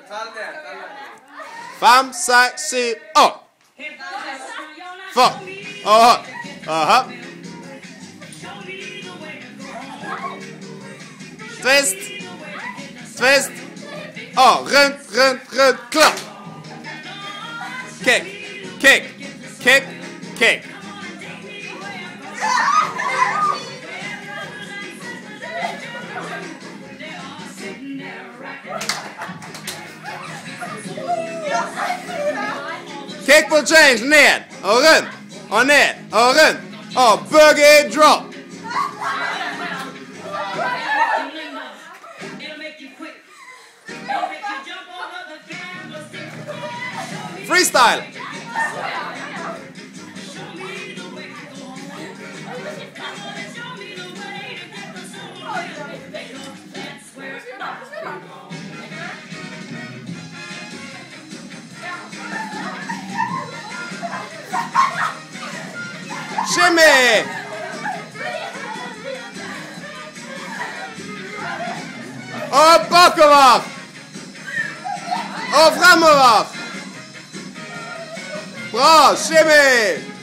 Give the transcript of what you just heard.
5, 6, 7, 8. Fuck. Twist. Twist. Oh, rund, klapp. Kick. Kick for change, ned, og rundt, og ned, og rundt, og boogie drop. Freestyle. Shimmy! Og bakover! Og fremover! Bra, shimmy!